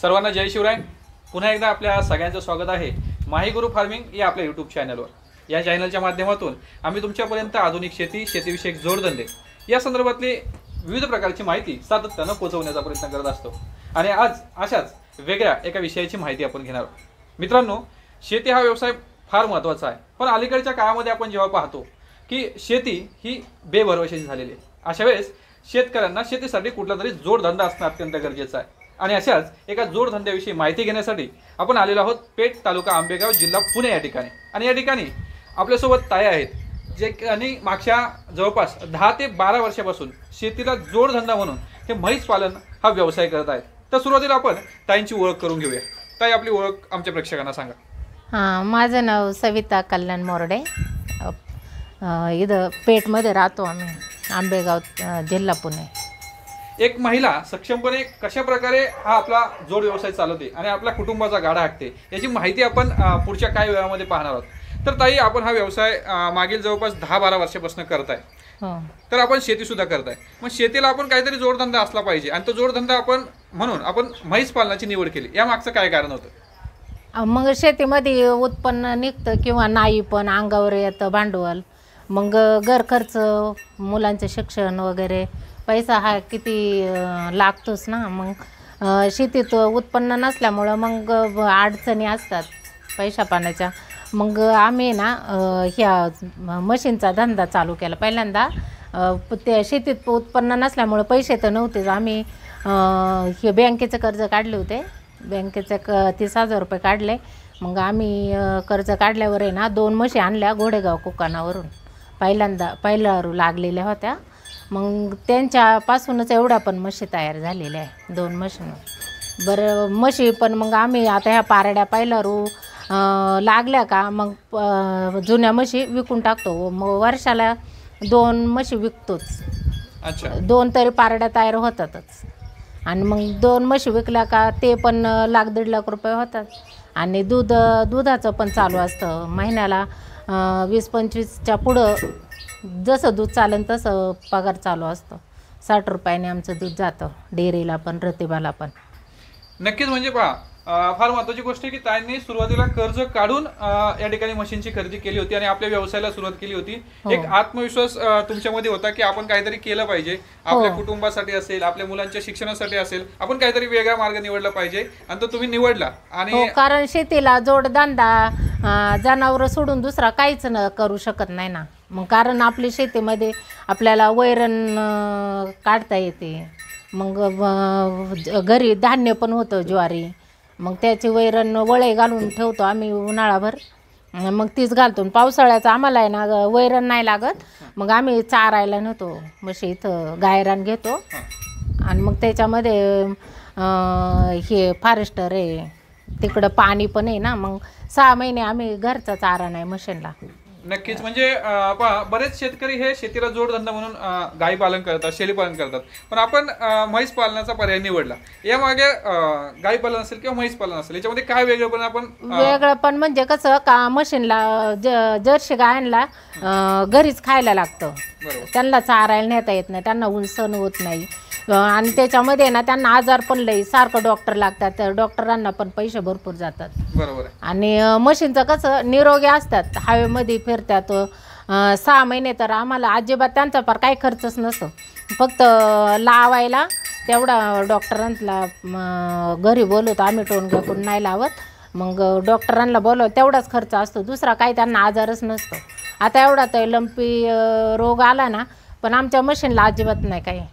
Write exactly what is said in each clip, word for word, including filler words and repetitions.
सर्वांना जय शिवराय। पुन्हा एकदा आपल्या सगळ्यांचं स्वागत आहे माही गुरु फार्मिंग या आपल्या यूट्यूब चॅनलवर। या चॅनलच्या माध्यमातून आम्ही तुमच्यापर्यंत आधुनिक शेती, शेतीविषयक जोडधंदे या संदर्भातली विविध प्रकारची माहिती सातत्यानं पोहोचवण्याचा प्रयत्न करत असतो। आणि आज अशाच वेगळ्या एका विषयाची माहिती आपण घेणार आहोत। मित्रांनो, शेती हा व्यवसाय फार महत्त्वाचा आहे, पण अलीकडच्या काळामध्ये आपण जेव्हा पाहतो की शेती ही बेभरवशाची झालेली आहे, अशा वेळेस शेतकऱ्यांना शेतीसाठी कुठला तरी जोडधंदा असणं अत्यंत गरजेचं आहे। आणि अशाच एका जोडधंद्याविषयी माहिती घेण्यासाठी आपण आलेलो आहोत पेठ, तालुका आंबेगाव, जिल्हा पुणे या ठिकाणी। आणि या ठिकाणी आपल्यासोबत ताई आहेत, जे आणि मागच्या जवळपास दहा ते बारा वर्षापासून शेतीला जोडधंदा म्हणून हे म्हैस पालन हा व्यवसाय करत आहेत। तर सुरुवातीला आपण ताईंची ओळख करून घेऊया। ताई, आपली ओळख आमच्या प्रेक्षकांना सांगा। हां, माझं नाव सविता कल्याण मोरडे। इथं पेठमध्ये राहतो आम्ही, आंबेगाव, जिल्हा पुणे। एक महिला सक्षमपणे कशा प्रकारे हा आपला जोड व्यवसाय चालवते आणि आपल्या कुटुंबाचा गाडा हाकते याची माहिती आपण पुढच्या काही वेळामध्ये पाहणार आहोत। तर ताई, आपण हा व्यवसाय मागील जवळपास दहा बारा वर्षापासून करताय, तर आपण शेती सुद्धा करताय। मग शेतीला आपण काहीतरी जोडधंदा असला पाहिजे, आणि तो जोडधंदा आपण म्हणून आपण म्हैस पालनाची निवड केली, या मागचं काय कारण होतं? मग शेतीमध्ये उत्पन्न निघतं किंवा नाही, पण अंगावर येतं भांडवल, मग घर खर्च, मुलांचे शिक्षण वगैरे, पैसा हा किती लागतोच ना। मग शेतीत उत्पन्न नसल्यामुळं मग अडचणी असतात पैसा पाण्याच्या। मग आम्ही ना ह्या मशीनचा धंदा चालू केला पहिल्यांदा। त्या शेतीत उत्पन्न नसल्यामुळं पैसे तर नव्हतेच, आम्ही हे बँकेचं कर्ज काढले होते, बँकेचे क तीस हजार रुपये काढले। मग आम्ही कर्ज काढल्यावर आहे ना दोन म्हशी आणल्या घोडेगाव कुकानावरून, पहिल्यांदा पहिल्यावर लागलेल्या होत्या। मग त्यांच्यापासूनच एवढ्या पण म्हशी तयार झालेल्या आहे, दोन म्हशींवर। बरं, म्हशी पण मग आम्ही आता ह्या पारड्या पहिल्यावर लागल्या का मग जुन्या म्हशी विकून टाकतो। मग वर्षाला दोन म्हशी विकतोच। अच्छा, दोन तरी पारड्या तयार होतातच। आणि मग दोन म्हशी विकल्या का ते पण लाख दीड लाख रुपये होतात। आणि दूध दुधाचं पण चालू असतं महिन्याला वीस पंचवीसच्या पुढं जसं दूध चालेल तसं पगार चालू असतो। साठ रुपयाने आमचं दूध जातं डेअरीला पण, रतिबाला पण। नक्कीच, म्हणजे पहा, फार महत्त्वाची गोष्ट आहे की ताईंनी सुरुवातीला कर्ज काढून या ठिकाणी मशीनची खरेदी केली होती आणि आपल्या व्यवसायाला सुरुवात केली होती। एक आत्मविश्वास तुमच्यामध्ये होता की आपण काहीतरी केलं पाहिजे, आपल्या कुटुंबासाठी असेल, आपल्या मुलांच्या शिक्षणासाठी असेल, आपण काहीतरी वेगळा मार्ग निवडला पाहिजे, आणि तो तुम्ही निवडला। आणि कारण शेतीला जोडधंदा जनावरं सोडून दुसरा काहीच न करू शकत नाही ना। मग कारण आपली शेतीमध्ये आपल्याला वैरण काढता येते, मग घरी धान्य पण होतं ज्वारी, मग त्याची वैरण वळे घालून ठेवतो आम्ही उन्हाळाभर, मग तीच घालतो। पावसाळ्याचं आम्हाला आहे ना वैरण नाही लागत, मग आम्ही चारायला नेतो म्हशी, इथं गायरान घेतो आणि मग त्याच्यामध्ये हे फॉरेस्टर आहे, तिकडं पाणी पण आहे ना, मग सहा महिने आम्ही घरचा चारा नाही मशीनला। नक्कीच, म्हणजे पहा, बरेच शेतकरी हे शेतीला जोडधंदा म्हणून गाई पालन करतात, शेळी पालन करतात, पण आपण म्हैस पालनाचा पर्याय निवडला। यामागे गाई पालन असेल किंवा म्हैस पालन असेल, याच्यामध्ये काय वेगळं पण आपण वेगळं पण म्हणजे कसं का मशीनला ज जर्सी गायांना घरीच खायला लागतं, त्यांना चारायला नेता येत नाही, त्यांना ऊन सहन होत नाही। आणि त्याच्यामध्ये ना त्यांना आजार पण लई सारखं डॉक्टर लागतात, तर डॉक्टरांना पण पैसे भरपूर जातात। बरोबर आहे। आणि मशीनचं कसं निरोगी असतात, हवेमध्ये फिरतात सहा महिने, तर आम्हाला अजिबात त्यांचा फार काही खर्चच नसतो, फक्त लावायला तेवढा डॉक्टरांना घरी बोलवतो आम्ही, टोनग्या करून नाही लावत, मग डॉक्टरांना बोलव तेवढाच खर्च असतो, दुसरा काही त्यांना आजारच नसतो। आता एवढा तर लंपी रोग आला ना, पण आमच्या मशीनला अजिबात नाही काही।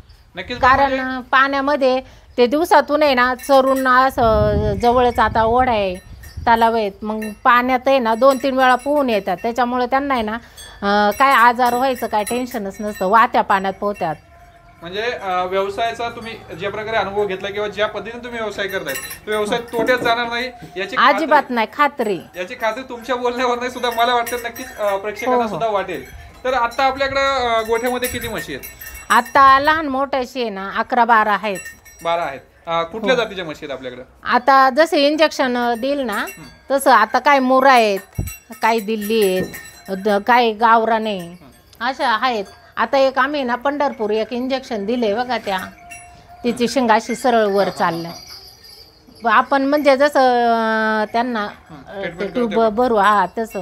कारण पाण्यामध्ये ते दिवसातून आहे ना चरून असं जवळच आता ओढा आहे, तलाव आहेत, मग पाण्यात आहे ना दोन तीन वेळा पोहून येतात, त्याच्यामुळे त्यांना आहे ना काय आजार व्हायचं काय टेन्शनच नसतं, वाहत्या पाण्यात पोहतात। म्हणजे व्यवसायाचा तुम्ही ज्या प्रकारे अनुभव घेतला किंवा ज्या पद्धतीने तुम्ही व्यवसाय करताय, तो व्यवसाय तोट्यात जाणार नाही याची अजिबात नाही खात्री, याची खात्री तुमच्या बोलण्यावर सुद्धा मला वाटतं, नक्कीच प्रेक्षकांना सुद्धा वाटेल। तर आता आपल्याकडे गोठ्यामध्ये किती म्हशी आहेत? आता लहान मोठ्याशी आहे ना अकरा बारा आहेत। बारा आहेत। कुठल्या जातीच्या म्हशी आहेत आपल्याकडे? आता जसे इंजेक्शन देईल ना तसं, आता काय मोरा आहेत, काही दिल्ली आहेत, काही गावराने अशा आहेत। आता एक आम्ही ना पंढरपूर एक इंजेक्शन दिले बघा, त्या तिची शिंग अशी सरळ वर चाललं, आपण म्हणजे जसं अं, त्यांना treatment ते करतो ट्यूब भरू हा तसं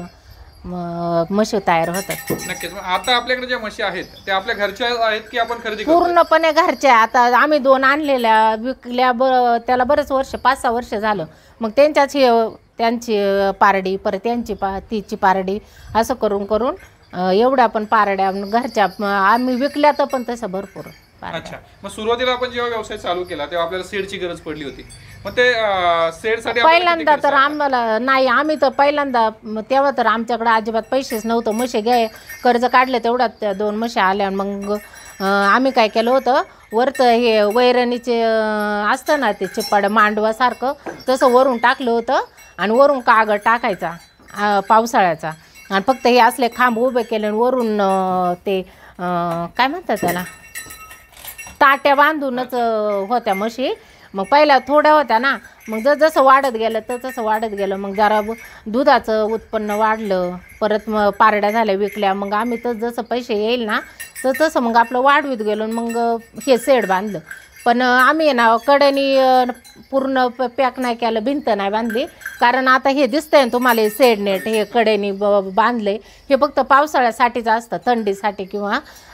म- म्हशी तयार होतात. नक्कीच. मग आता आपल्याकडे ज्या म्हशी आहेत त्या आपल्या घरच्या आहेत की आपण खरेदी करतो? पूर्णपणे घरच्या. आता आम्ही दोन आणलेल्या विकल्या ब त्याला बरेच वर्ष पाच सहा वर्ष झालं. मग त्यांच्याची त्यांची पारडी परत त्यांची पा तिची पारडी असं करून करून अं, एवढ्या पण पारड्या घरच्या म- आम्ही विकल्या तर पण तसं भरपूर पारड्या. अच्छा. मग सुरुवातीला आपण जेव्हा व्यवसाय चालू केला तेव्हा आपल्याला सेडची गरज पडली होती. मग ते सेडसाठी पहिल्यांदा तर आम्हाला नाही आम्ही तर पहिल्यांदा म- तेव्हा तर आमच्याकडे अजिबात पैसेच नव्हतं. म्हशी घ्याय कर्ज काढले तेवढ्यात त्या दोन म्हशी आल्या. मग अं, आम्ही काय केलं होतं वरचं हे वैरणीचे अं, असतं ना ते चिप्पाड मांडवासारखं तसं वरून टाकलं होतं आणि वरून कागद टाकायचा अं, पावसाळ्याचा आणि फक्त हे असले खांब उभे केले आणि वरून अं, ते अं, काय म्हणतात त्याला ताट्या बांधूनच अं, होत्या म्हशी. मग पहिल्या थोड्या होत्या ना मग जर जसं वाढत गेलं तर तसं वाढत गेलं. मग जरा ब- दुधाचं उत्पन्न वाढलं परत मग पारड्या झाल्या विकल्या. मग आम्ही तर जसं पैसे येईल ना तर तसं मग आपलं वाढवीत गेलो आणि मग हे सेड बांधलं. पण आम्ही ना कडेनी अं, पूर्ण प पॅक नाही केलं भिंत नाही बांधली. कारण आता हे दिसतंय ना तुम्हाला हे सेड नेट हे कडेनी ब बांधले हे फक्त पावसाळ्यासाठीच असतं थंडीसाठी किंवा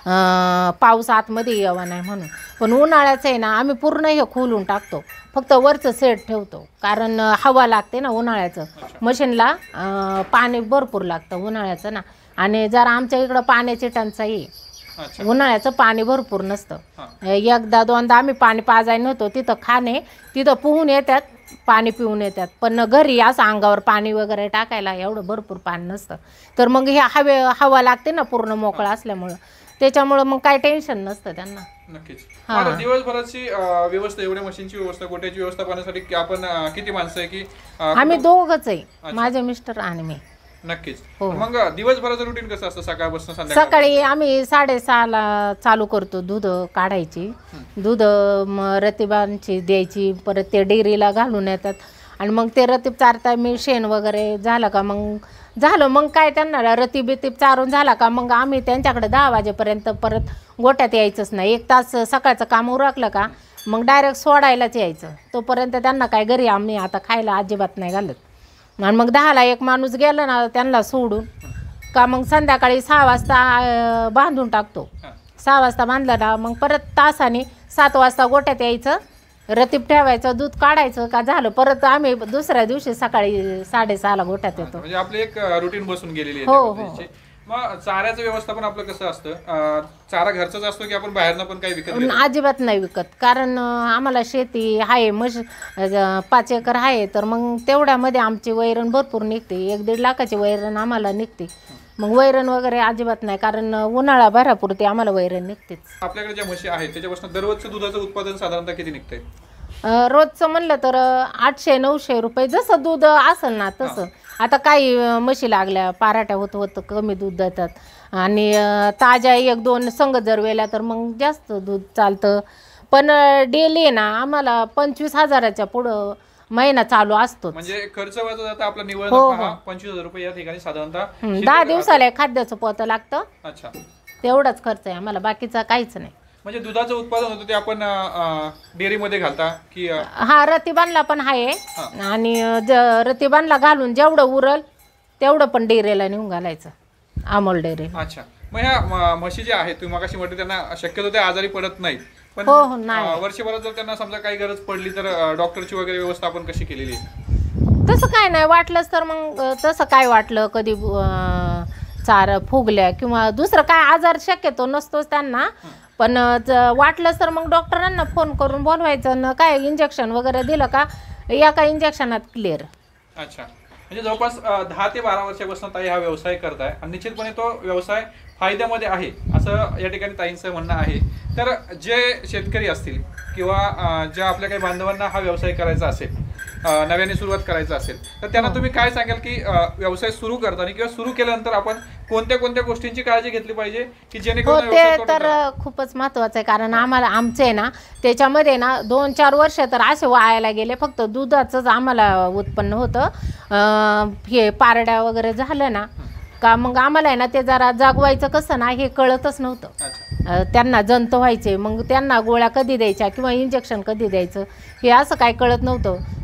अं, पाऊस आतमध्ये यावा नाही म्हणून. पण उन्हाळ्याचं आहे ना आम्ही पूर्ण हे खोलून टाकतो फक्त वरचं सेट ठेवतो. कारण अं, हवा लागते ना उन्हाळ्याचं मशीनला अं, पाणी भरपूर लागतं उन्हाळ्याचं ना. आणि जरा आमच्या इकडं पाण्याची टंचाई आहे. अच्छा. उन्हाळ्याचं पाणी भरपूर नसतं. हा. एकदा दोनदा आम्ही पाणी पाजायला नव्हतो तिथं खाणे तिथं पोहून येतात पाणी पिऊन येतात. पण घरी असं अंगावर पाणी वगैरे टाकायला एवढं भरपूर पाणी नसतं. तर मग हे हवे हवा लागते ना पूर्ण मोकळं असल्यामुळं त्याच्यामुळं मग काय टेन्शन नसतं त्यांना. नक्कीच. हा. आता दिवसभराची अं, व्यवस्था एवढ्या मशीनची व्यवस्था गोट्याची व्यवस्था करण्यासाठी की आपण अं, किती माणसं आहे की अं, आम्ही कुटुंब- दोघंच आहे माझे मिस्टर आणि मी. नक्कीच. हो. मग दिवसभराचं रुटीन कसं असतं सकाळपासून संध्याकाळ? सकाळी आम्ही साडेसहाला चालू करतो दूध काढायची. दूध मग रतिबांची द्यायची परत ते डेअरीला घालून येतात आणि मग ते रतीब चारता मी शेण वगैरे झालं का मग झालं मग काय त्यांना रतीब बितीब चारून झाला का मग आम्ही त्यांच्याकडे दहा वाजेपर्यंत परत गोट्यात यायचंच नाही. एक तास सकाळचं काम उरकलं का मग डायरेक्ट सोडायलाच यायचं. तोपर्यंत त्यांना काय घरी आम्ही आता खायला अजिबात नाही घालत. आणि मग दहाला एक माणूस गेला ना त्यांना सोडून का मग संध्याकाळी सहा वाजता अं, बांधून टाकतो. हा. सहा वाजता बांधलं ना मग परत तासाने सात वाजता गोट्यात यायचं रतीब ठेवायचं दूध काढायचं का झालं परत आम्ही दुसऱ्या दिवशी सकाळी साडेसहाला गोट्यात येतो. म्हणजे आपली एक रुटीन बसून गेलेली आहे हो, त्या हो. पद्धतीची. मग चाऱ्याचं व्यवस्थापन आपलं कसं असतं? अं, चारा घरचाच असतो की आपण बाहेरनं पण काही विकत घेतो? अजिबात नाही विकत. कारण अं, आम्हाला शेती आहे म्हश अं, पाच एकर आहे तर मग तेवढ्यामध्ये आमची वैरण भरपूर निघते. एक दीड लाखाची वैरण आम्हाला निघते. मग वैरण वगैरे अजिबात नाही कारण उन्हाळा भरापुरती आम्हाला वैरण निघतेच. आपल्याकडे ज्या म्हशी आहेत त्याच्यापासून दररोजचं दुधाचं उत्पादन साधारणतः किती निघतंय? अं, रोजचं म्हणलं तर अं, आठशे नऊशे रुपये जसं दूध असेल ना तसं. आता काही अं, म्हशी लागल्या पाराट्या होत होत कमी दूध देतात आणि अं, ताज्या एक दोन संघ जर वेल्या तर मग जास्त दूध चालतं. पण डेली ना आम्हाला पंचवीस हजाराच्या पुढं महिना चालू असतो. म्हणजे खर्च वजा जाता आपला निव्वळ हो, नफा हो. हा पंचवीस हजार रुपये या ठिकाणी साधारणतः हं, शिल्लक दहा राहतो. दिवसाला एक खाद्याचं पोतं लागतं अच्छा. तेवढाच खर्च आहे आम्हाला बाकीचा काहीच नाही. म्हणजे दुधाचं उत्पादन होतं ते आपण डेअरीमध्ये घालता की अं, हा रतिबानला पण आहे आणि ज रतिबानला घालून जेवढं उरल तेवढं पण डेअरीला नेऊन घालायचं अमोल डेअरी. अच्छा. मग ह्या म- म्हशी ज्या आहेत तुम्ही मगाशी म्हटलं त्यांना शक्यतो ते आजारी पडत नाहीत पण हो, हो, नाही. अं, वर्षभरात जर त्यांना समजा काही गरज पडली तर अं, डॉक्टरची वगैरे व्यवस्था आपण कशी केलेली आहे? तसं काय नाही वाटलंच तर मग अं, तसं काय वाटलं कधी अं, चार फुगल्या किंवा दुसरं काय आजार शक्यतो नसतोच त्यांना. पण अं, ज- वाटलंच तर मग डॉक्टरांना फोन करून बोलवायचं ना काय इंजेक्शन वगैरे दिलं का एका इंजेक्शनात क्लिअर. अच्छा. म्हणजे जवळपास अं, दहा ते बारा वर्षापासून ताई हा व्यवसाय करताय आणि निश्चितपणे तो व्यवसाय फायद्यामध्ये आहे असं या ठिकाणी ताईंचं म्हणणं आहे. तर जे शेतकरी असतील किंवा अं, ज्या आपल्या काही बांधवांना हा व्यवसाय करायचा असेल अं, नव्याने सुरुवात करायचा असेल तर त्यांना तुम्ही काय सांगाल की अं, व्यवसाय सुरू करताना किंवा सुरू केल्यानंतर आपण कोणत्या कोणत्या गोष्टींची काळजी घेतली पाहिजे की हो जेणेकरून ते व्यवसाय तोट्यात तर जाणार? खूपच महत्त्वाचं आहे कारण आम्हाला आमचे ना त्याच्यामध्ये ना दोन चार वर्ष तर असे वायाला गेले फक्त दुधाचंच आम्हाला उत्पन्न होतं. अं, हे पारड्या वगैरे झालं ना का मग आम्हाला आहे ना ते जरा जागवायचं कसं ना हे कळतच नव्हतं. अच्छा. अं, त्यांना जंत व्हायचे मग त्यांना गोळ्या कधी द्यायच्या किंवा इंजेक्शन कधी द्यायचं हे असं काय कळत नव्हतं.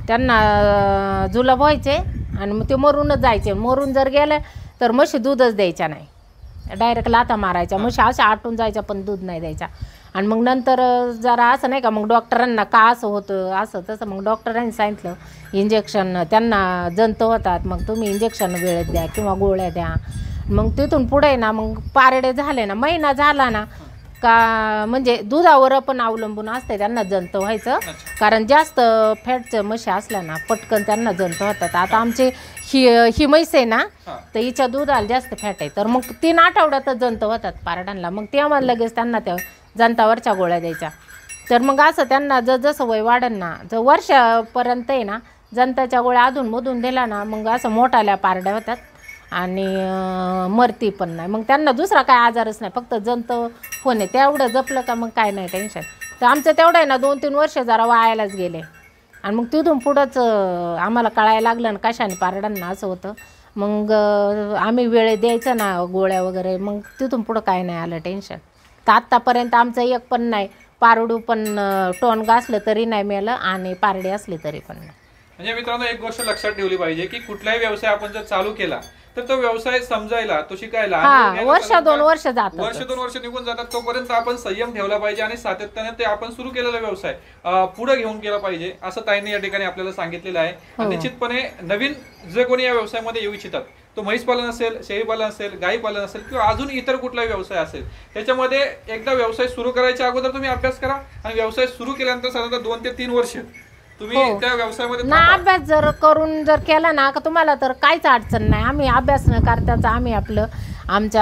त्यांना अं, जुलाब व्हायचे आणि मग ते मरूनच जायचे. मरून जर गेले तर म्हशी दूधच द्यायच्या नाही, डायरेक्ट लाथा मारायच्या. म्हशी अशा आटून जायच्या पण दूध नाही द्यायच्या. आणि मग नंतर जरा असं नाही का, मग डॉक्टरांना का असं होतं असं तसं, मग डॉक्टरांनी सांगितलं इंजेक्शन त्यांना जंत होतात, मग तुम्ही इंजेक्शन वेळेत द्या किंवा गोळ्या द्या. मग तिथून पुढे ना मग पारडे झाले ना, महिना झाला ना का म्हणजे दुधावर पण अवलंबून असते त्यांना जंत व्हायचं. कारण जास्त फॅटचं म्हशी असल्या ना पटकन त्यांना जंत होतात. आता आमचे ही ही म्हैस आहे ना, तर हिच्या दुधाला जास्त फॅट आहे, तर मग तीन आठवड्यातच जंत होतात पारडांना. मग ते आम्हाला लगेच त्यांना त्या जंतावरच्या गोळ्या द्यायच्या. तर मग असं त्यांना जर जसं वय वाढन ना, जर वर्षापर्यंत आहे ना जंताच्या गोळ्या अधूनमधून दिला ना, मग असं मोठाल्या पारड्या होतात आणि मरती पण नाही. मग त्यांना दुसरा काय आजारच नाही, फक्त जंत होणे तेवढं जपलं का मग काय नाही टेन्शन. तर आमचं तेवढं आहे ना दोन तीन वर्ष जरा वायालाच गेले. आणि मग तिथून पुढंच आम्हाला कळायला लागलं ना कशाने पारडांना असं होतं. मग आम्ही वेळ द्यायचं ना गोळ्या वगैरे, मग तिथून पुढं काय नाही आलं टेन्शन. तर आत्तापर्यंत आमचं एक पण नाही पारडू पण टोन गासलं तरी नाही मेलं आणि पारडी असली तरी पण नाही. म्हणजे मित्रांनो एक गोष्ट लक्षात ठेवली पाहिजे की कुठलाही व्यवसाय आपण जर चालू केला तर तो व्यवसाय समजायला, तो शिकायला वर्ष दोन वर्ष जातात, वर्ष दोन वर्ष निघून जातात. तोपर्यंत आपण संयम ठेवला पाहिजे आणि सातत्याने ते आपण सुरू केलेला व्यवसाय पुढे घेऊन गेला पाहिजे, असं ताईंनी या ठिकाणी आपल्याला सांगितलेलं आहे. आणि निश्चितपणे नवीन जे कोणी या व्यवसायामध्ये येऊ इच्छितात, तो म्हैस पालन असेल, शेळी पालन असेल, गाई पालन असेल किंवा अजून इतर कुठलाही व्यवसाय असेल, त्याच्यामध्ये एकदा व्यवसाय सुरू करायच्या अगोदर तुम्ही अभ्यास करा आणि व्यवसाय सुरू केल्यानंतर साधारणतः दोन ते तीन वर्ष तुम्ही त्या व्यवसायामध्ये ना अभ्यास जर करून जर केला ना का तुम्हाला तर काहीच अडचण नाही. आम्ही अभ्यास न करताच आम्ही आपलं आमच्या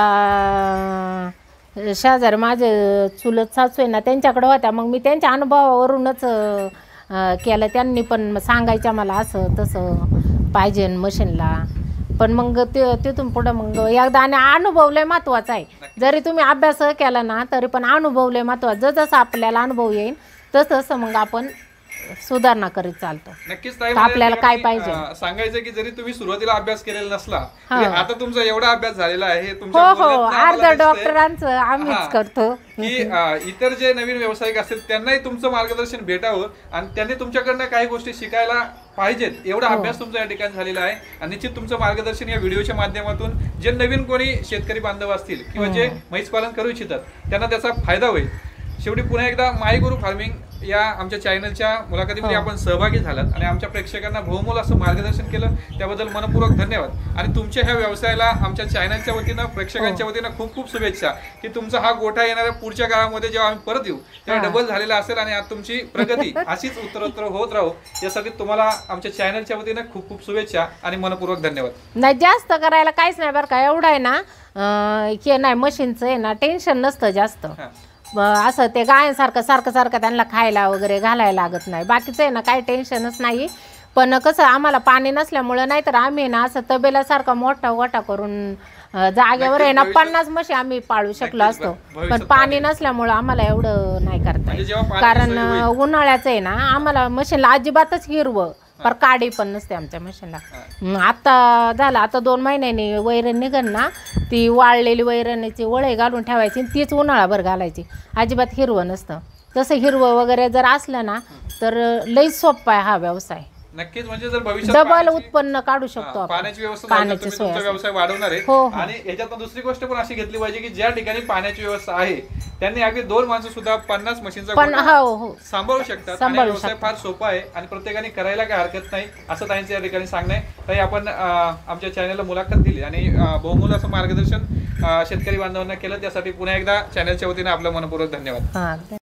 शेजारी माझे चुलत सासू आहे ना त्यांच्याकडे होत्या, मग मी त्यांच्या अनुभवावरूनच केलं. त्यांनी पण सांगायच्या मला असं तसं पाहिजे मशीनला. पण मग ते तिथून पुढं मग एकदा आणि अनुभव लय महत्त्वाचा आहे. जरी तुम्ही अभ्यास केला ना तरी पण अनुभव लय महत्त्वाचा. जसं आपल्याला अनुभव येईल तसं तसं मग आपण सुधारणा करीत चालतो. नक्कीच आपल्याला काय पाहिजे सांगायचं की जरी तुम्ही सुरुवातीला अभ्यास केलेला नसला तरी आता तुमचा एवढा अभ्यास झालेला आहे. हो हो अर्ध डॉक्टरांचं आम्हीच करतो की इतर जे नवीन व्यावसायिक असतील त्यांनाही तुमचं मार्गदर्शन भेटावं आणि त्यांनी तुमच्याकडनं काही गोष्टी शिकायला पाहिजेत, एवढा अभ्यास तुमचा या ठिकाणी झालेला आहे. आणि निश्चित तुमचं मार्गदर्शन या व्हिडिओच्या माध्यमातून जे नवीन कोणी शेतकरी बांधव असतील किंवा जे म्हैस पालन करू इच्छितात त्यांना त्याचा फायदा होईल. शेवटी पुन्हा एकदा माय गुरु फार्मिंग या आमच्या चॅनलच्या मुलाखतीमध्ये आपण सहभागी झालात आणि आमच्या प्रेक्षकांना बहुमोल असं मार्गदर्शन केलं, त्याबद्दल मनपूर्वक धन्यवाद. आणि तुमच्या ह्या व्यवसायाला आमच्या चॅनलच्या वतीनं प्रेक्षकांच्या वतीनं खूप खूप शुभेच्छा की तुमचा हा गोठा येणाऱ्या पुढच्या काळामध्ये जेव्हा आम्ही परत येऊ तेव्हा डबल झालेला असेल आणि आज तुमची प्रगती अशीच उत्तरोत्तर होत राहू यासाठी तुम्हाला आमच्या चॅनलच्या वतीनं खूप खूप शुभेच्छा आणि मनपूर्वक धन्यवाद. नाही जास्त करायला काहीच नाही बरं का, एवढं आहे ना हे नाही मशीनचं आहे ना टेन्शन नसतं जास्त. असं ते गायांसारखं सारखं सारखं त्यांना खायला वगैरे घालायला लागत नाही, बाकीचं आहे ना काही टेन्शनच नाही. पण कसं आम्हाला पाणी नसल्यामुळं नाही तर आम्ही ना असं तबेल्यासारखा मोठा गोठा करून जागेवर आहे ना पन्नास म्हशी आम्ही पाळू शकलो असतो. पण पाणी नसल्यामुळं आम्हाला एवढं नाही करता येत. कारण उन्हाळ्याचं आहे ना आम्हाला मशीनला अजिबातच हिरवं पर काडी पण नसते आमच्या मशीनला. आता झालं आता दोन महिन्यांनी वैरण निघन ना, ती वाळलेली वैरणीची वळे घालून ठेवायची तीच उन्हाळाभर घालायची, अजिबात हिरवं नसतं. तसं हिरवं वगैरे जर असलं ना तर लई सोपा आहे हा व्यवसाय. नक्कीच म्हणजे जर भविष्यात डबल उत्पन्न काढू शकतो आपण. पाण्याची व्यवस्था पाण्याची तुमचा व्यवसाय वाढवणार आहे. आणि याच्यात दुसरी गोष्ट पण अशी घेतली पाहिजे की ज्या ठिकाणी पाण्याची व्यवस्था आहे त्यांनी अगदी दोन माणसं सुद्धा पन्नास मशीनचा सांभाळू शकतात. आणि व्यवसाय फार सोपा आहे आणि प्रत्येकाने करायला काही हरकत नाही असं त्यांचं या ठिकाणी सांगणं आहे. ताई आपण आमच्या चॅनलला मुलाखत दिली आणि बहुमोल असं मार्गदर्शन शेतकरी बांधवांना केलं, त्यासाठी पुन्हा एकदा चॅनलच्या वतीने आपलं मनपूर्वक धन्यवाद.